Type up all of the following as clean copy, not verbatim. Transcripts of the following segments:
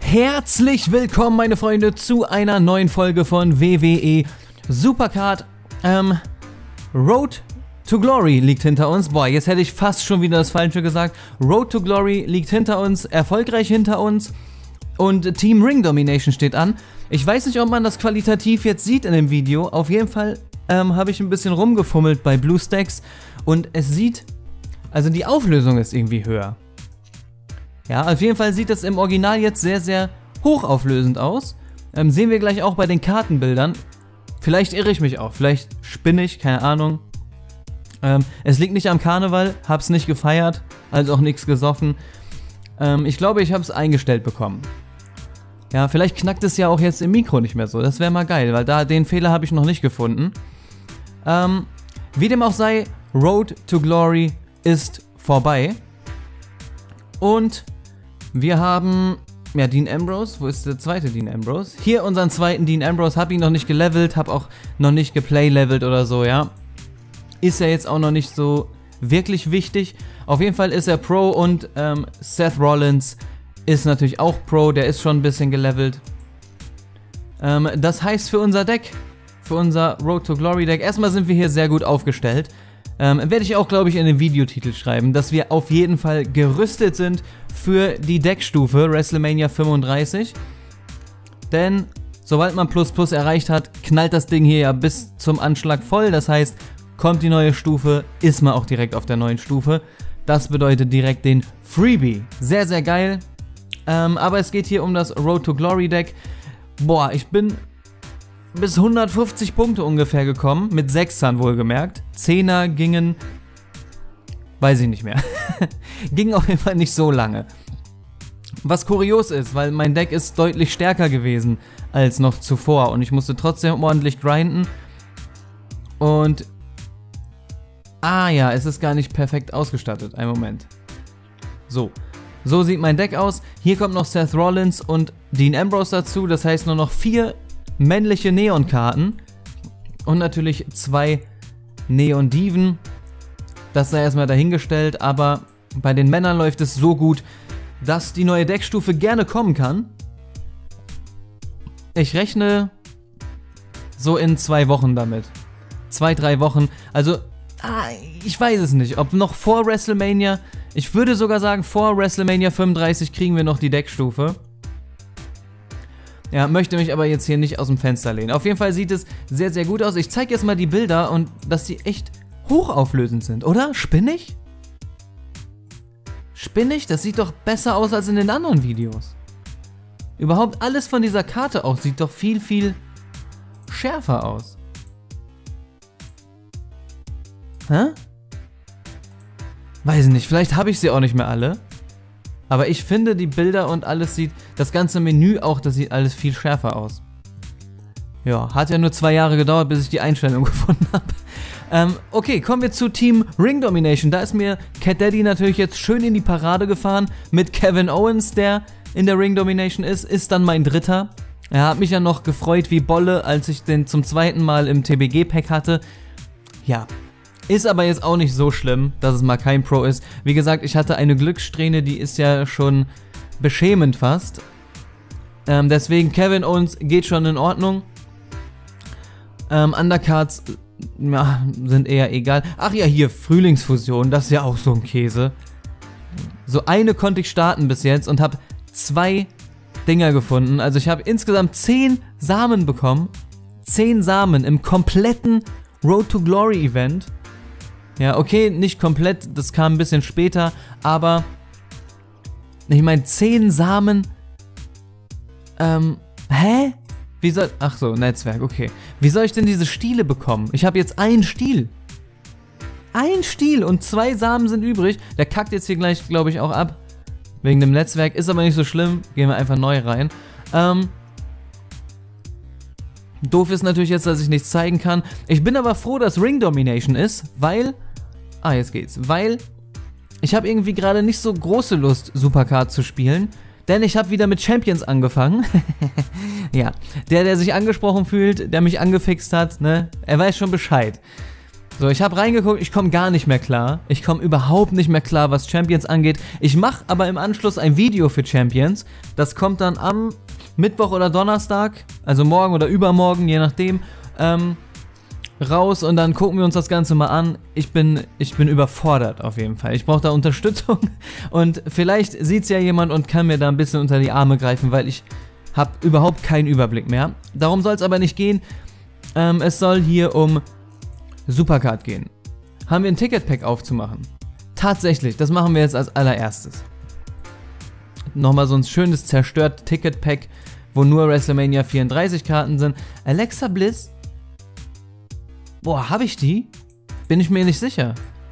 Herzlich willkommen, meine Freunde, zu einer neuen Folge von WWE Supercard. Road to Glory liegt hinter uns. Boah, jetzt hätte ich fast schon wieder das Falsche gesagt. Road to Glory liegt hinter uns, erfolgreich hinter uns. Und Team Ring Domination steht an. Ich weiß nicht, ob man das qualitativ jetzt sieht in dem Video. Auf jeden Fall habe ich ein bisschen rumgefummelt bei BlueStacks. Und es sieht, also die Auflösung ist irgendwie höher. Ja, auf jeden Fall sieht es im Original jetzt sehr, sehr hochauflösend aus. Sehen wir gleich auch bei den Kartenbildern. Vielleicht irre ich mich auch, vielleicht spinne ich, keine Ahnung. Es liegt nicht am Karneval, hab's nicht gefeiert, also auch nichts gesoffen. Ich glaube, ich habe es eingestellt bekommen. Ja, vielleicht knackt es ja auch jetzt im Mikro nicht mehr so, das wäre mal geil, weil den Fehler habe ich noch nicht gefunden. Wie dem auch sei, Road to Glory ist vorbei. Und wir haben, ja, Dean Ambrose. Wo ist der zweite Dean Ambrose? Hier unseren zweiten Dean Ambrose. Hab ihn noch nicht gelevelt, hab auch noch nicht geplaylevelt oder so, ja. Ist ja jetzt auch noch nicht so wirklich wichtig. Auf jeden Fall ist er Pro und Seth Rollins ist natürlich auch Pro. Der ist schon ein bisschen gelevelt. Das heißt für unser Deck, für unser Road to Glory Deck, erstmal sind wir hier sehr gut aufgestellt. Werde ich auch, glaube ich, in den Videotitel schreiben, dass wir auf jeden Fall gerüstet sind für die Deckstufe WrestleMania 35. Denn sobald man Plus erreicht hat, knallt das Ding hier ja bis zum Anschlag voll. Das heißt, kommt die neue Stufe, ist man auch direkt auf der neuen Stufe. Das bedeutet direkt den Freebie. Sehr, sehr geil. Aber es geht hier um das Road to Glory Deck. Boah, ich bin bis 150 Punkte ungefähr gekommen, mit 6ern wohlgemerkt. 10er gingen, weiß ich nicht mehr. Ging auf jeden Fall nicht so lange. Was kurios ist, weil mein Deck ist deutlich stärker gewesen als noch zuvor und ich musste trotzdem ordentlich grinden. Und, ja, es ist gar nicht perfekt ausgestattet. Einen Moment. So sieht mein Deck aus. Hier kommt noch Seth Rollins und Dean Ambrose dazu, das heißt nur noch 4 männliche Neon-Karten und natürlich 2 Neon-Diven. Das sei erstmal dahingestellt, aber bei den Männern läuft es so gut, dass die neue Deckstufe gerne kommen kann. Ich rechne so in 2 Wochen damit. 2-3 Wochen. Also, ich weiß es nicht, ob noch vor WrestleMania, ich würde sogar sagen, vor WrestleMania 35 kriegen wir noch die Deckstufe. Ja, möchte mich aber jetzt hier nicht aus dem Fenster lehnen. Auf jeden Fall sieht es sehr, sehr gut aus. Ich zeige jetzt mal die Bilder und dass die echt hochauflösend sind, oder? Spinnig? Spinnig? Das sieht doch besser aus als in den anderen Videos. Überhaupt alles von dieser Karte auch sieht doch viel, viel schärfer aus. Hä? Weiß nicht, vielleicht habe ich sie auch nicht mehr alle. Aber ich finde, die Bilder und alles sieht, das ganze Menü auch, das sieht alles viel schärfer aus. Ja, hat ja nur 2 Jahre gedauert, bis ich die Einstellung gefunden habe. Okay, kommen wir zu Team Ring Domination. Da ist mir Cat Daddy natürlich jetzt schön in die Parade gefahren mit Kevin Owens, der in der Ring Domination ist dann mein dritter. Er hat mich ja noch gefreut wie Bolle, als ich den zum 2. Mal im TBG-Pack hatte. Ja. Ist aber jetzt auch nicht so schlimm, dass es mal kein Pro ist. Wie gesagt, ich hatte eine Glückssträhne, die ist ja schon beschämend fast. Deswegen Kevin Owens geht schon in Ordnung. Undercards ja, sind eher egal. Ach ja, hier, Frühlingsfusion, das ist ja auch so ein Käse. So eine konnte ich starten bis jetzt und habe 2 Dinger gefunden. Also ich habe insgesamt 10 Samen bekommen. 10 Samen im kompletten Road to Glory Event. Ja, okay, nicht komplett, das kam ein bisschen später, aber ich meine 10 Samen, hä? Wie soll, ach so, Netzwerk, okay. Wie soll ich denn diese Stiele bekommen? Ich habe jetzt einen Stiel. Ein Stiel und 2 Samen sind übrig. Der kackt jetzt hier gleich, glaube ich, auch ab. Wegen dem Netzwerk, ist aber nicht so schlimm. Gehen wir einfach neu rein. Doof ist natürlich jetzt, dass ich nichts zeigen kann. Ich bin aber froh, dass Ring Domination ist, weil... jetzt geht's. Weil ich habe irgendwie gerade nicht so große Lust, Supercard zu spielen. Denn ich habe wieder mit Champions angefangen. Ja, der sich angesprochen fühlt, der mich angefixt hat, ne? Er weiß schon Bescheid. So, ich habe reingeguckt, ich komme gar nicht mehr klar. Ich komme überhaupt nicht mehr klar, was Champions angeht. Ich mache aber im Anschluss ein Video für Champions. Das kommt dann am Mittwoch oder Donnerstag, also morgen oder übermorgen, je nachdem, raus und dann gucken wir uns das Ganze mal an. Ich bin überfordert auf jeden Fall. Ich brauche da Unterstützung und vielleicht sieht es ja jemand und kann mir da ein bisschen unter die Arme greifen, weil ich habe überhaupt keinen Überblick mehr. Darum soll es aber nicht gehen. Es soll hier um Supercard gehen. Haben wir ein Ticket-Pack aufzumachen? Tatsächlich, das machen wir jetzt als allererstes. Nochmal so ein schönes zerstört Ticket-Pack, wo nur WrestleMania 34 Karten sind. Alexa Bliss? Boah, habe ich die? Bin ich mir nicht sicher.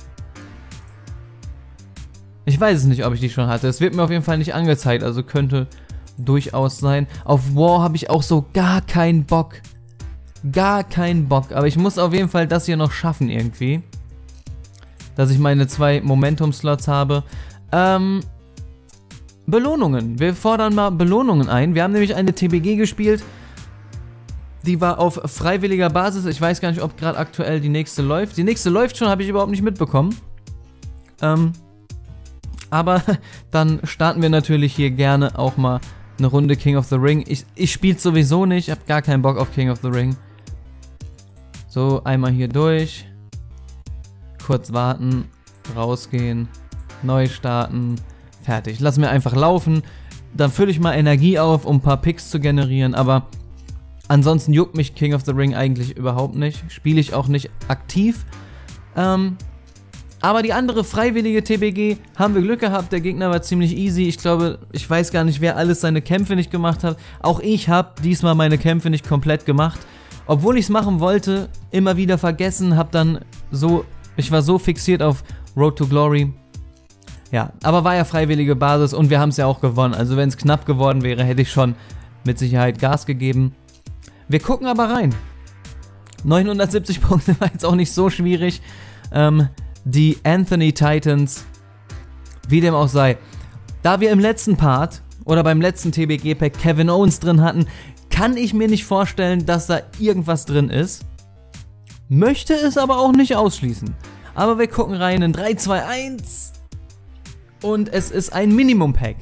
Ich weiß es nicht, ob ich die schon hatte. Es wird mir auf jeden Fall nicht angezeigt, also könnte durchaus sein. Auf War habe ich auch so gar keinen Bock. Gar keinen Bock. Aber ich muss auf jeden Fall das hier noch schaffen irgendwie. Dass ich meine 2 Momentum-Slots habe. Belohnungen. Wir fordern mal Belohnungen ein. Wir haben nämlich eine TBG gespielt. Die war auf freiwilliger Basis. Ich weiß gar nicht, ob gerade aktuell die nächste läuft. Die nächste läuft schon, habe ich überhaupt nicht mitbekommen. Aber dann starten wir natürlich hier gerne auch mal eine Runde King of the Ring. Ich spiele sowieso nicht. Ich habe gar keinen Bock auf King of the Ring. So, einmal hier durch. Kurz warten. Rausgehen. Neu starten. Fertig. Lass mir einfach laufen. Dann fülle ich mal Energie auf, um ein paar Picks zu generieren. Aber ansonsten juckt mich King of the Ring eigentlich überhaupt nicht. Spiele ich auch nicht aktiv. Aber die andere freiwillige TBG haben wir Glück gehabt. Der Gegner war ziemlich easy. Ich glaube, ich weiß gar nicht, wer alles seine Kämpfe nicht gemacht hat. Auch ich habe diesmal meine Kämpfe nicht komplett gemacht. Obwohl ich es machen wollte, immer wieder vergessen. Ich war so fixiert auf Road to Glory. Ja, aber war ja freiwillige Basis und wir haben es ja auch gewonnen. Also wenn es knapp geworden wäre, hätte ich schon mit Sicherheit Gas gegeben. Wir gucken aber rein. 970 Punkte war jetzt auch nicht so schwierig. Die Anthony Titans, wie dem auch sei. Da wir im letzten Part oder beim letzten TBG-Pack Kevin Owens drin hatten, kann ich mir nicht vorstellen, dass da irgendwas drin ist. Möchte es aber auch nicht ausschließen. Aber wir gucken rein in 3, 2, 1. Und es ist ein Minimum-Pack.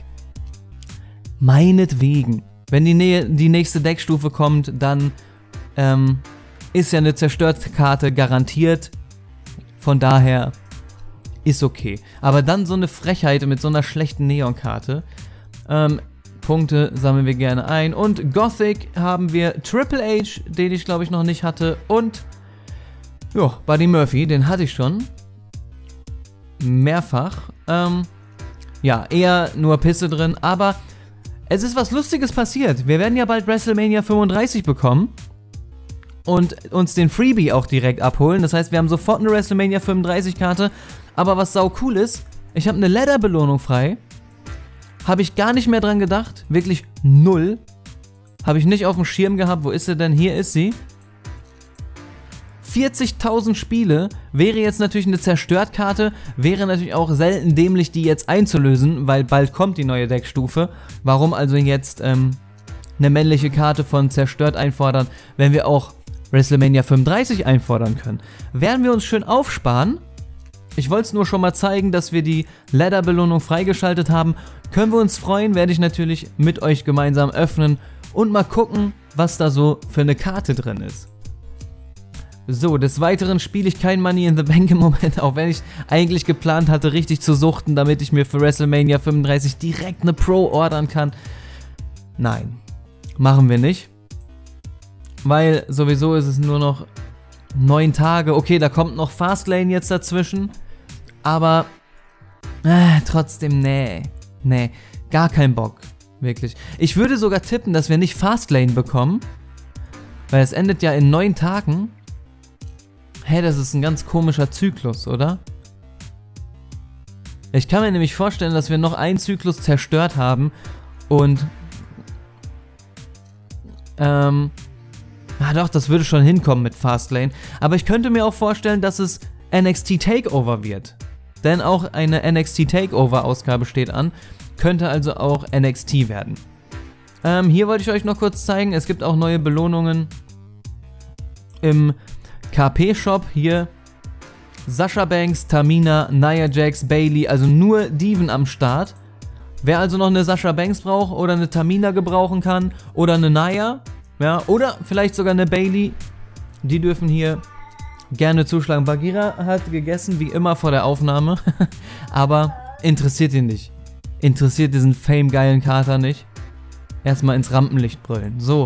Meinetwegen. Wenn die nächste Deckstufe kommt, dann ist ja eine zerstörte Karte garantiert. Von daher ist okay. Aber dann so eine Frechheit mit so einer schlechten Neon-Karte. Punkte sammeln wir gerne ein. Und Gothic haben wir Triple H, den ich glaube ich noch nicht hatte. Und ja, Buddy Murphy, den hatte ich schon. Mehrfach. Ja, eher nur Pisse drin. Aber es ist was Lustiges passiert. Wir werden ja bald WrestleMania 35 bekommen. Und uns den Freebie auch direkt abholen. Das heißt, wir haben sofort eine WrestleMania 35 Karte. Aber was sau cool ist, ich habe eine Ladder-Belohnung frei. Habe ich gar nicht mehr dran gedacht. Wirklich null. Habe ich nicht auf dem Schirm gehabt. Wo ist sie denn? Hier ist sie. 40.000 Spiele. Wäre jetzt natürlich eine Zerstört-Karte. Wäre natürlich auch selten dämlich, die jetzt einzulösen. Weil bald kommt die neue Deckstufe. Warum also jetzt eine männliche Karte von Zerstört einfordern, wenn wir auch WrestleMania 35 einfordern können? Werden wir uns schön aufsparen. Ich wollte es nur schon mal zeigen, dass wir die Ladder-Belohnung freigeschaltet haben. Können wir uns freuen, werde ich natürlich mit euch gemeinsam öffnen und mal gucken, was da so für eine Karte drin ist. So, des Weiteren spiele ich kein Money in the Bank im Moment, auch wenn ich eigentlich geplant hatte, richtig zu suchten, damit ich mir für WrestleMania 35 direkt eine Pro ordern kann. Nein, machen wir nicht. Weil sowieso ist es nur noch 9 Tage. Okay, da kommt noch Fastlane jetzt dazwischen. Aber trotzdem, nee, gar kein Bock. Wirklich. Ich würde sogar tippen, dass wir nicht Fastlane bekommen. Weil es endet ja in 9 Tagen. Hä, das ist ein ganz komischer Zyklus, oder? Ich kann mir nämlich vorstellen, dass wir noch einen Zyklus zerstört haben. Und doch, das würde schon hinkommen mit Fastlane. Aber ich könnte mir auch vorstellen, dass es NXT Takeover wird. Denn auch eine NXT Takeover Ausgabe steht an. Könnte also auch NXT werden. Hier wollte ich euch noch kurz zeigen. Es gibt auch neue Belohnungen im KP-Shop. Hier Sasha Banks, Tamina, Nia Jax, Bayley, also nur Diven am Start. Wer also noch eine Sasha Banks braucht oder eine Tamina gebrauchen kann oder eine Nia, ja, oder vielleicht sogar eine Bayley, die dürfen hier gerne zuschlagen. Bagheera hat gegessen, wie immer vor der Aufnahme, aber interessiert ihn nicht. Interessiert diesen famegeilen Kater nicht. Erstmal ins Rampenlicht brüllen. So.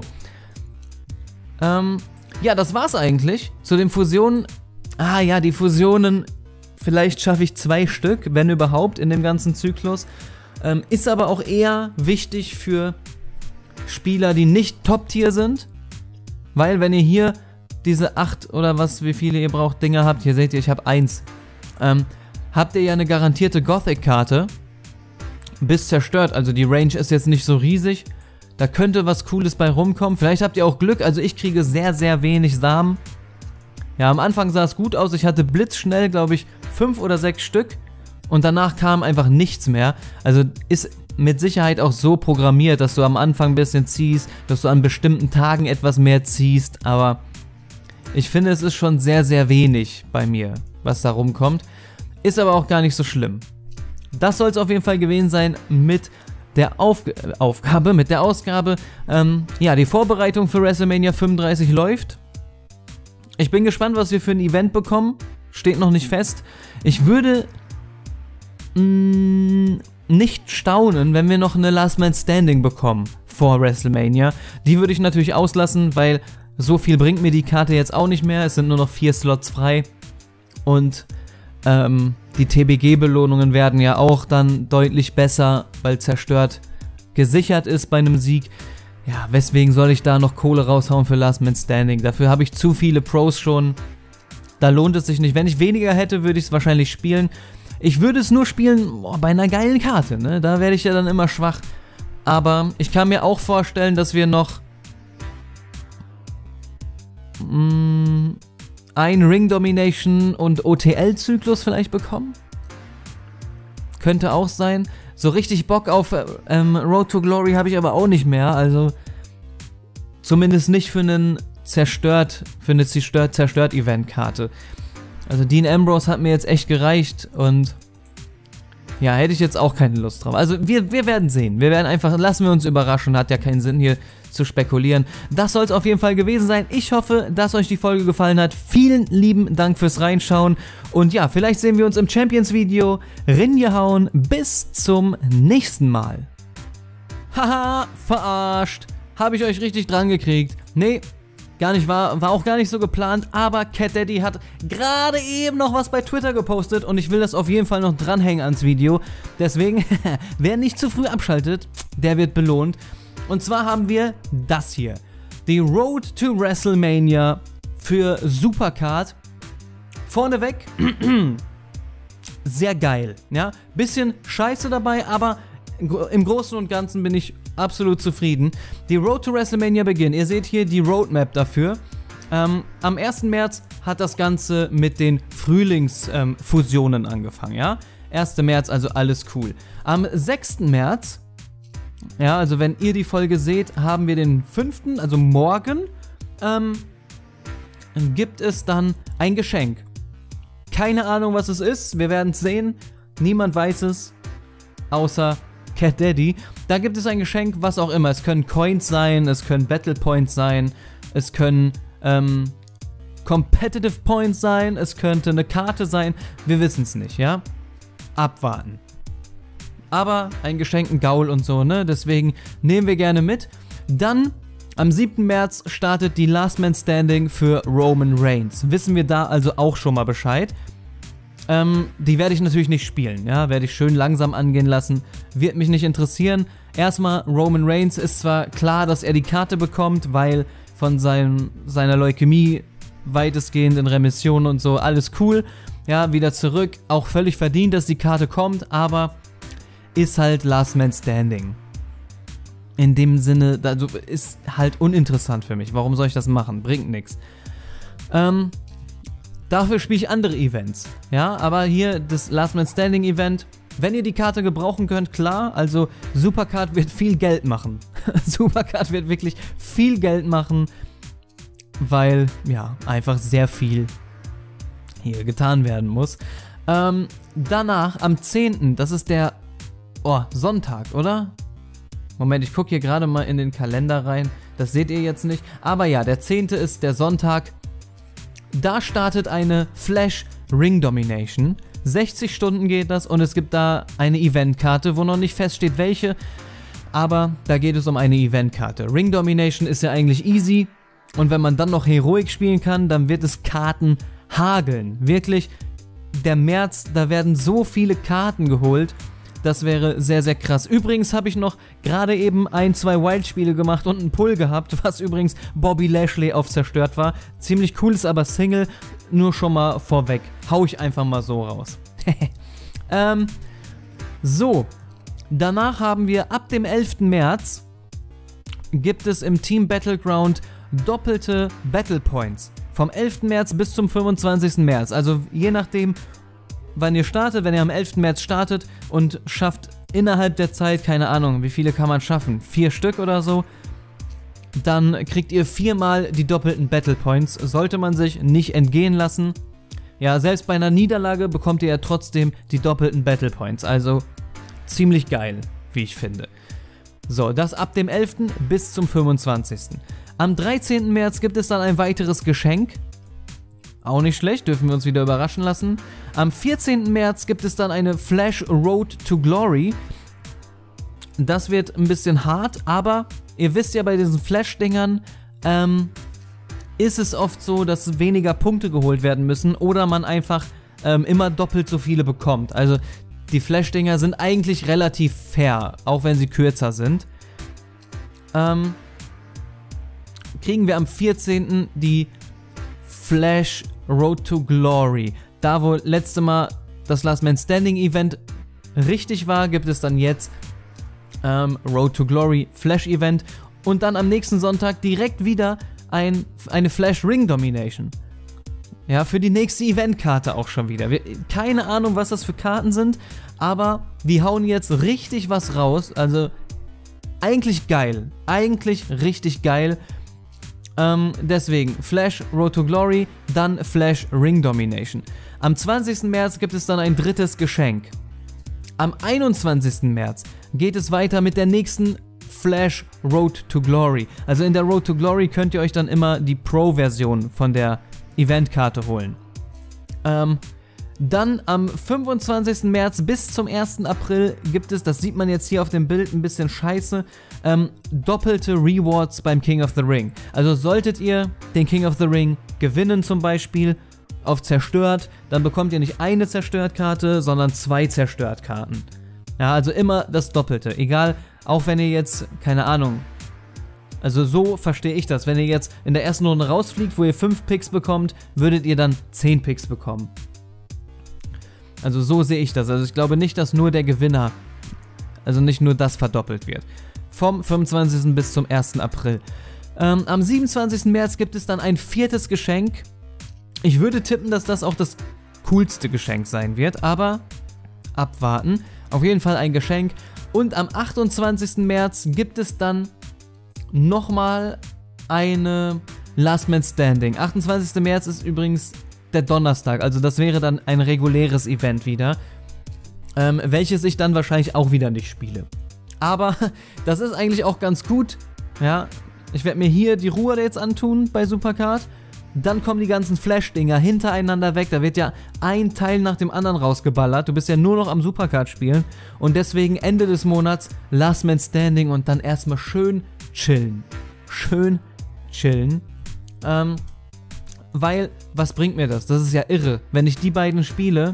Ja, das war's eigentlich. Zu den Fusionen. Ah ja, die Fusionen. Vielleicht schaffe ich 2 Stück, wenn überhaupt, in dem ganzen Zyklus. Ist aber auch eher wichtig für Spieler, die nicht Top-Tier sind. Weil, wenn ihr hier diese 8 oder was, wie viele ihr braucht, Dinger habt, hier seht ihr, ich habe 1. Habt ihr ja eine garantierte Gothic-Karte. Bis zerstört. Also die Range ist jetzt nicht so riesig. Da könnte was Cooles bei rumkommen. Vielleicht habt ihr auch Glück. Also ich kriege sehr, sehr wenig Samen. Ja, am Anfang sah es gut aus. Ich hatte blitzschnell, glaube ich, 5 oder 6 Stück. Und danach kam einfach nichts mehr. Also ist mit Sicherheit auch so programmiert, dass du am Anfang ein bisschen ziehst, dass du an bestimmten Tagen etwas mehr ziehst. Aber ich finde, es ist schon sehr, sehr wenig bei mir, was da rumkommt. Ist aber auch gar nicht so schlimm. Das soll es auf jeden Fall gewesen sein mit der Ausgabe. Ja, die Vorbereitung für WrestleMania 35 läuft. Ich bin gespannt, was wir für ein Event bekommen. Steht noch nicht fest. Ich würde nicht staunen, wenn wir noch eine Last Man Standing bekommen vor WrestleMania. Die würde ich natürlich auslassen, weil so viel bringt mir die Karte jetzt auch nicht mehr. Es sind nur noch 4 Slots frei. Und die TBG-Belohnungen werden ja auch dann deutlich besser, weil zerstört gesichert ist bei einem Sieg. Ja, weswegen soll ich da noch Kohle raushauen für Last Man Standing? Dafür habe ich zu viele Pros schon. Da lohnt es sich nicht. Wenn ich weniger hätte, würde ich es wahrscheinlich spielen. Ich würde es nur spielen bei einer geilen Karte, ne? Da werde ich ja dann immer schwach. Aber ich kann mir auch vorstellen, dass wir noch ein Ring Domination und OTL-Zyklus vielleicht bekommen. Könnte auch sein. So richtig Bock auf Road to Glory habe ich aber auch nicht mehr. Also zumindest nicht für eine Zerstört-Event-Karte. Also Dean Ambrose hat mir jetzt echt gereicht und ja, hätte ich jetzt auch keine Lust drauf. Also wir werden sehen. Wir werden einfach, lassen wir uns überraschen. Hat ja keinen Sinn hier zu spekulieren. Das soll es auf jeden Fall gewesen sein. Ich hoffe, dass euch die Folge gefallen hat. Vielen lieben Dank fürs Reinschauen. Und ja, vielleicht sehen wir uns im Champions-Video. Ringehauen. Bis zum nächsten Mal. Haha, verarscht. Habe ich euch richtig dran gekriegt? Nee, gar nicht, war auch gar nicht so geplant, aber Cat Daddy hat gerade eben noch was bei Twitter gepostet und ich will das auf jeden Fall noch dranhängen ans Video. Deswegen, wer nicht zu früh abschaltet, der wird belohnt. Und zwar haben wir das hier. Die Road to WrestleMania für Supercard. Vorneweg, sehr geil. Ja? Bisschen Scheiße dabei, aber im Großen und Ganzen bin ich absolut zufrieden. Die Road to WrestleMania beginnt. Ihr seht hier die Roadmap dafür. Am 1. März hat das Ganze mit den Frühlingsfusionen angefangen, ja? 1. März, also alles cool. Am 6. März, ja, also wenn ihr die Folge seht, haben wir den 5., also morgen, gibt es dann ein Geschenk. Keine Ahnung, was es ist. Wir werden es sehen. Niemand weiß es, außer Cat Daddy. Da gibt es ein Geschenk, was auch immer. Es können Coins sein, es können Battle Points sein, es können Competitive Points sein, es könnte eine Karte sein. Wir wissen es nicht, ja? Abwarten. Aber ein Geschenk, ein Gaul und so, ne? Deswegen nehmen wir gerne mit. Dann am 7. März startet die Last Man Standing für Roman Reigns. Wissen wir da also auch schon mal Bescheid. Die werde ich natürlich nicht spielen, ja, werde ich schön langsam angehen lassen, wird mich nicht interessieren. Erstmal, Roman Reigns ist zwar klar, dass er die Karte bekommt, weil von seiner Leukämie weitestgehend in Remission und so, alles cool, ja, wieder zurück, auch völlig verdient, dass die Karte kommt, aber ist halt Last Man Standing. In dem Sinne, also ist halt uninteressant für mich, warum soll ich das machen, bringt nichts. Dafür spiele ich andere Events, ja, aber hier das Last Man Standing Event, wenn ihr die Karte gebrauchen könnt, klar, also Supercard wird viel Geld machen. Supercard wird wirklich viel Geld machen, weil, ja, einfach sehr viel hier getan werden muss. Danach am 10., das ist der Sonntag, oder? Moment, ich gucke hier gerade mal in den Kalender rein. Das seht ihr jetzt nicht. Aber ja, der 10. ist der Sonntag. Da startet eine Flash Ring Domination. 60 Stunden geht das und es gibt da eine Eventkarte, wo noch nicht feststeht welche. Aber da geht es um eine Eventkarte. Ring Domination ist ja eigentlich easy. Und wenn man dann noch Heroic spielen kann, dann wird es Karten hageln. Wirklich, der März, da werden so viele Karten geholt. Das wäre sehr, sehr krass. Übrigens habe ich noch gerade eben 2 Wild-Spiele gemacht und einen Pull gehabt, was übrigens Bobby Lashley auf zerstört war. Ziemlich cool, ist aber Single, nur schon mal vorweg. Hau ich einfach mal so raus. So, danach haben wir ab dem 11. März gibt es im Team Battleground doppelte Battle Points. Vom 11. März bis zum 25. März. Also je nachdem, wann ihr startet, wenn ihr am 11. März startet und schafft innerhalb der Zeit, keine Ahnung, wie viele kann man schaffen, 4 Stück oder so, dann kriegt ihr 4-mal die doppelten Battle Points, sollte man sich nicht entgehen lassen. Ja, selbst bei einer Niederlage bekommt ihr ja trotzdem die doppelten Battle Points, also ziemlich geil, wie ich finde. So, das ab dem 11. bis zum 25. Am 13. März gibt es dann ein weiteres Geschenk. Auch nicht schlecht, dürfen wir uns wieder überraschen lassen. Am 14. März gibt es dann eine Flash Road to Glory. Das wird ein bisschen hart, aber ihr wisst ja, bei diesen Flash-Dingern ist es oft so, dass weniger Punkte geholt werden müssen oder man einfach immer doppelt so viele bekommt. Also die Flash-Dinger sind eigentlich relativ fair, auch wenn sie kürzer sind. Kriegen wir am 14. die Flash Road to Glory. Da, wo letzte Mal das Last Man Standing Event richtig war, gibt es dann jetzt Road to Glory Flash Event. Und dann am nächsten Sonntag direkt wieder eine Flash Ring Domination. Ja, für die nächste Eventkarte auch schon wieder. Keine Ahnung, was das für Karten sind, aber die hauen jetzt richtig was raus. Also eigentlich geil. Eigentlich richtig geil. Deswegen Flash Road to Glory, dann Flash Ring Domination. Am 20. März gibt es dann ein drittes Geschenk. Am 21. März geht es weiter mit der nächsten Flash Road to Glory. Also in der Road to Glory könnt ihr euch dann immer die Pro-Version von der Eventkarte holen. Dann am 25. März bis zum 1. April gibt es, das sieht man jetzt hier auf dem Bild ein bisschen scheiße, doppelte Rewards beim King of the Ring. Also solltet ihr den King of the Ring gewinnen zum Beispiel auf Zerstört, dann bekommt ihr nicht eine Zerstört-Karte, sondern 2 Zerstört-Karten. Ja, also immer das Doppelte. Egal, auch wenn ihr jetzt, keine Ahnung, also so verstehe ich das. Wenn ihr jetzt in der ersten Runde rausfliegt, wo ihr 5 Picks bekommt, würdet ihr dann 10 Picks bekommen. Also so sehe ich das. Also ich glaube nicht, dass nur der Gewinner, also nicht nur das verdoppelt wird. Vom 25. bis zum 1. April. Am 27. März gibt es dann ein 4. Geschenk. Ich würde tippen, dass das auch das coolste Geschenk sein wird, aber abwarten. Auf jeden Fall ein Geschenk. Und am 28. März gibt es dann nochmal eine Last Man Standing. 28. März ist übrigens der Donnerstag, also das wäre dann ein reguläres Event wieder, welches ich dann wahrscheinlich auch wieder nicht spiele. Aber das ist eigentlich auch ganz gut, ja. Ich werde mir hier die Ruhe jetzt antun bei Supercard. Dann kommen die ganzen Flash-Dinger hintereinander weg. Da wird ja ein Teil nach dem anderen rausgeballert. Du bist ja nur noch am Supercard spielen. Und deswegen Ende des Monats Last Man Standing und dann erstmal schön chillen. Schön chillen. Weil, was bringt mir das? Das ist ja irre. Wenn ich die beiden spiele,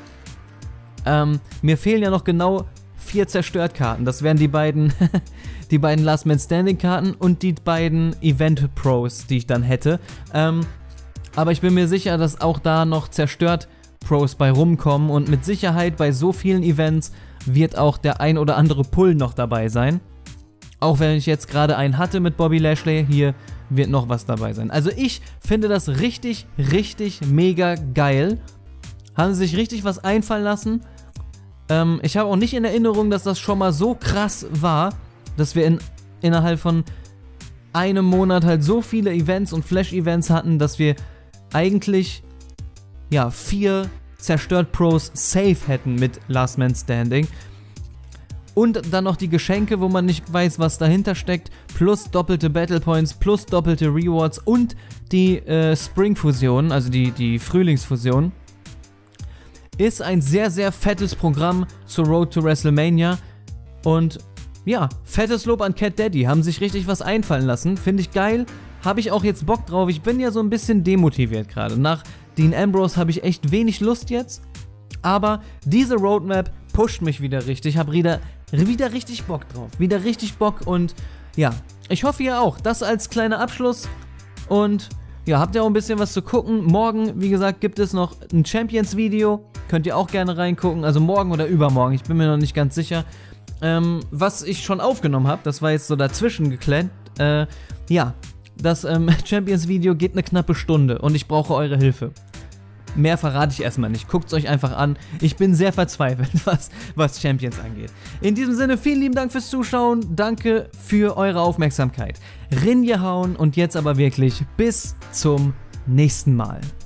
mir fehlen ja noch genau 4 Zerstört-Karten. Das wären die beiden die beiden Last Man Standing Karten und die beiden Event Pros, die ich dann hätte. Aber ich bin mir sicher, dass auch da noch Zerstört Pros bei rumkommen und mit Sicherheit bei so vielen Events wird auch der ein oder andere Pull noch dabei sein. Auch wenn ich jetzt gerade einen hatte mit Bobby Lashley, hier wird noch was dabei sein. Also ich finde das richtig, richtig mega geil. Haben sie sich richtig was einfallen lassen. Ich habe auch nicht in Erinnerung, dass das schon mal so krass war, dass wir innerhalb von einem Monat halt so viele Events und Flash-Events hatten, dass wir eigentlich ja, 4 Zerstört Pros safe hätten mit Last Man Standing. Und dann noch die Geschenke, wo man nicht weiß, was dahinter steckt, plus doppelte Battle Points, plus doppelte Rewards und die Spring-Fusion, also die Frühlingsfusion. Ist ein sehr, sehr fettes Programm zur Road to WrestleMania. Und ja, fettes Lob an Cat Daddy, haben sich richtig was einfallen lassen, finde ich geil. Habe ich auch jetzt Bock drauf, ich bin ja so ein bisschen demotiviert gerade. Nach Dean Ambrose habe ich echt wenig Lust jetzt. Aber diese Roadmap pusht mich wieder richtig, habe wieder richtig Bock drauf. Wieder richtig Bock und ja, ich hoffe ihr auch. Das als kleiner Abschluss und ja, habt ihr auch ein bisschen was zu gucken. Morgen, wie gesagt, gibt es noch ein Champions-Video. Könnt ihr auch gerne reingucken, also morgen oder übermorgen, ich bin mir noch nicht ganz sicher. Was ich schon aufgenommen habe, das war jetzt so dazwischen geklemmt. Ja, das Champions-Video geht eine knappe Stunde und ich brauche eure Hilfe. Mehr verrate ich erstmal nicht. Guckt es euch einfach an. Ich bin sehr verzweifelt, was Champions angeht. In diesem Sinne, vielen lieben Dank fürs Zuschauen. Danke für eure Aufmerksamkeit. Ringehauen und jetzt aber wirklich bis zum nächsten Mal.